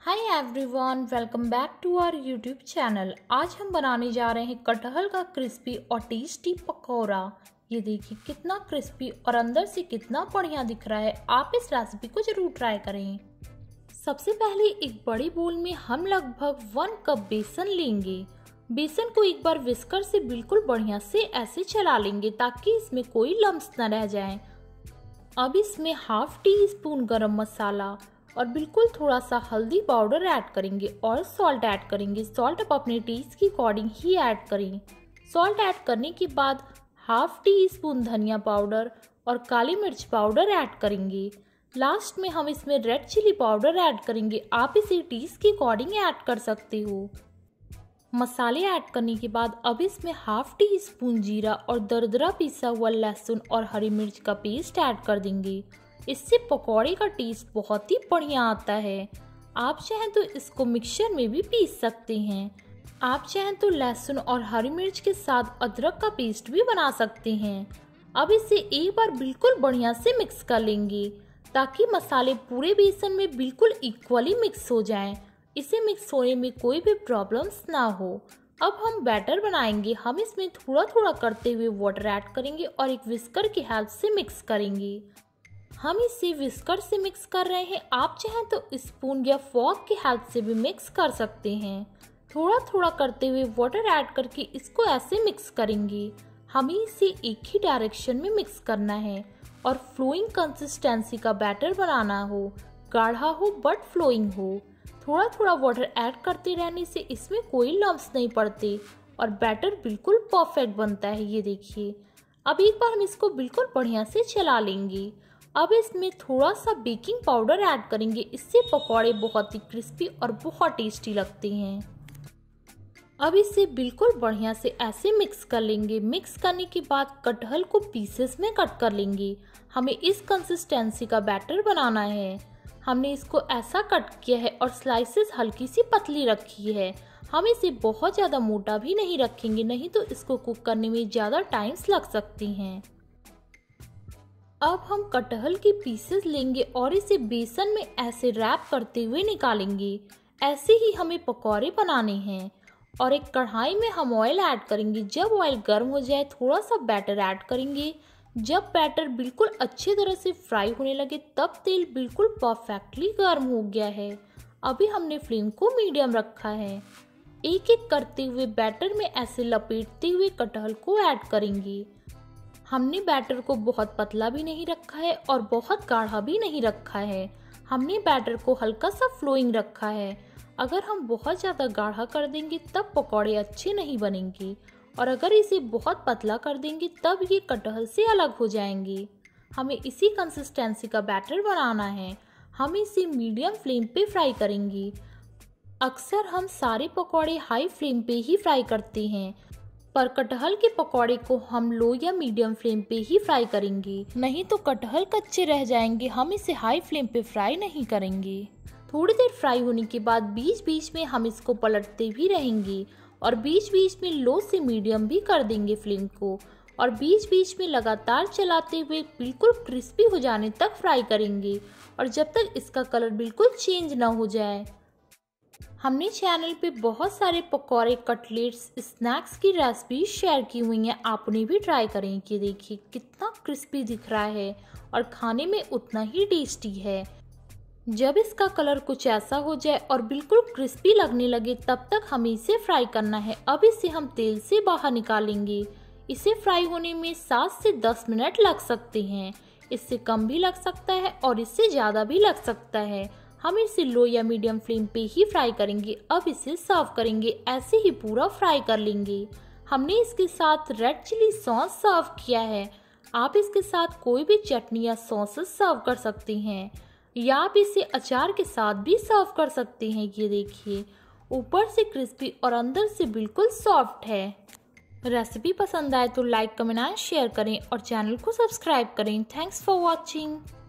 Hi everyone, welcome back to our YouTube channel. आज हम बनाने जा रहे हैं कटहल का क्रिस्पी और टेस्टी पकौड़ा। ये देखिए कितना क्रिस्पी और अंदर से कितना बढ़िया दिख रहा है। आप इस रेसिपी को जरूर ट्राई करें। सबसे पहले एक बड़ी बोल में हम लगभग 1 कप बेसन लेंगे। बेसन को एक बार विस्कर से बिल्कुल बढ़िया से ऐसे चला लेंगे ताकि इसमें कोई लम्स न रह जाए। अब इसमें हाफ टी स्पून गरम मसाला और बिल्कुल थोड़ा सा हल्दी पाउडर ऐड करेंगे और सॉल्ट ऐड करेंगे। सॉल्ट आप अपने टेस्ट के अकॉर्डिंग ही ऐड करें। सॉल्ट ऐड करने के बाद हाफ टी स्पून धनिया पाउडर और काली मिर्च पाउडर ऐड करेंगे। लास्ट में हम इसमें रेड चिली पाउडर ऐड करेंगे। आप इसे टेस्ट के अकॉर्डिंग ऐड कर सकते हो। मसाले ऐड करने के बाद अब इसमें हाफ टी स्पून जीरा और दरदरा पिसा हुआ लहसुन और हरी मिर्च का पेस्ट ऐड कर देंगे। इससे पकौड़े का टेस्ट बहुत ही बढ़िया आता है। आप चाहें तो इसको मिक्सचर में भी पीस सकते हैं। आप चाहें तो लहसुन और हरी मिर्च के साथ अदरक का पेस्ट भी बना सकते हैं। अब इसे एक बार बिल्कुल बढ़िया से मिक्स कर लेंगे ताकि मसाले पूरे बेसन में बिल्कुल इक्वली मिक्स हो जाएं। इसे मिक्स होने में कोई भी प्रॉब्लम्स ना हो। अब हम बैटर बनाएंगे। हम इसमें थोड़ा थोड़ा करते हुए वाटर ऐड करेंगे और एक विस्कर की हेल्प से मिक्स करेंगे। हम इसे विस्कर से मिक्स कर रहे हैं। आप चाहें तो स्पून या फॉर्क की हेल्प से भी मिक्स कर सकते हैं। थोड़ा थोड़ा करते हुए वाटर ऐड करके इसको ऐसे मिक्स करेंगे। हमें इसे एक ही डायरेक्शन में मिक्स करना है और फ्लोइंग कंसिस्टेंसी का बैटर बनाना हो। गाढ़ा हो बट फ्लोइंग हो। थोड़ा थोड़ा वाटर ऐड करते रहने से इसमें कोई लम्स नहीं पड़ते और बैटर बिल्कुल परफेक्ट बनता है। ये देखिए, अब एक बार हम इसको बिल्कुल बढ़िया से चला लेंगे। अब इसमें थोड़ा सा बेकिंग पाउडर ऐड करेंगे। इससे पकौड़े बहुत ही क्रिस्पी और बहुत टेस्टी लगते हैं। अब इसे बिल्कुल बढ़िया से ऐसे मिक्स कर लेंगे। मिक्स करने के बाद कटहल को पीसेस में कट कर लेंगे। हमें इस कंसिस्टेंसी का बैटर बनाना है। हमने इसको ऐसा कट किया है और स्लाइसेस हल्की सी पतली रखी है। हम इसे बहुत ज़्यादा मोटा भी नहीं रखेंगे, नहीं तो इसको कुक करने में ज़्यादा टाइम्स लग सकती हैं। अब हम कटहल के पीसेस लेंगे और इसे बेसन में ऐसे रैप करते हुए निकालेंगे। ऐसे ही हमें पकौड़े बनाने हैं। और एक कढ़ाई में हम ऑयल ऐड करेंगे। जब ऑयल गर्म हो जाए थोड़ा सा बैटर ऐड करेंगे। जब बैटर बिल्कुल अच्छी तरह से फ्राई होने लगे तब तेल बिल्कुल परफेक्टली गर्म हो गया है। अभी हमने फ्लेम को मीडियम रखा है। एक एक करते हुए बैटर में ऐसे लपेटते हुए कटहल को ऐड करेंगे। हमने बैटर को बहुत पतला भी नहीं रखा है और बहुत गाढ़ा भी नहीं रखा है। हमने बैटर को हल्का सा फ्लोइंग रखा है। अगर हम बहुत ज़्यादा गाढ़ा कर देंगे तब पकौड़े अच्छे नहीं बनेंगे और अगर इसे बहुत पतला कर देंगे तब ये कटहल से अलग हो जाएंगे। हमें इसी कंसिस्टेंसी का बैटर बनाना है। हम इसे मीडियम फ्लेम पे फ्राई करेंगे। अक्सर हम सारे पकौड़े हाई फ्लेम पे ही फ्राई करते हैं, पर कटहल के पकौड़े को हम लो या मीडियम फ्लेम पे ही फ्राई करेंगे, नहीं तो कटहल कच्चे रह जाएंगे। हम इसे हाई फ्लेम पे फ्राई नहीं करेंगे। थोड़ी देर फ्राई होने के बाद बीच बीच में हम इसको पलटते भी रहेंगे और बीच बीच में लो से मीडियम भी कर देंगे फ्लेम को और बीच बीच में लगातार चलाते हुए बिल्कुल क्रिस्पी हो जाने तक फ्राई करेंगे और जब तक इसका कलर बिल्कुल चेंज ना हो जाए। हमने चैनल पे बहुत सारे पकौड़े, कटलेट्स, स्नैक्स की रेसिपी शेयर की हुई हैं। आप उन्हें भी ट्राई करें। कि देखिए कितना क्रिस्पी दिख रहा है और खाने में उतना ही टेस्टी है। जब इसका कलर कुछ ऐसा हो जाए और बिल्कुल क्रिस्पी लगने लगे तब तक हमें इसे फ्राई करना है। अब इसे हम तेल से बाहर निकालेंगे। इसे फ्राई होने में 7 से 10 मिनट लग सकते हैं। इससे कम भी लग सकता है और इससे ज़्यादा भी लग सकता है। हम इसे लो या मीडियम फ्लेम पे ही फ्राई करेंगे। अब इसे सर्व करेंगे। ऐसे ही पूरा फ्राई कर लेंगे। हमने इसके साथ रेड चिली सॉस सर्व किया है। आप इसके साथ कोई भी चटनी या सॉसेस सर्व कर सकते हैं या आप इसे अचार के साथ भी सर्व कर सकते हैं। ये देखिए ऊपर से क्रिस्पी और अंदर से बिल्कुल सॉफ्ट है। रेसिपी पसंद आए तो लाइक, कमेंट एंड शेयर करें और चैनल को सब्सक्राइब करें। Thanks for watching.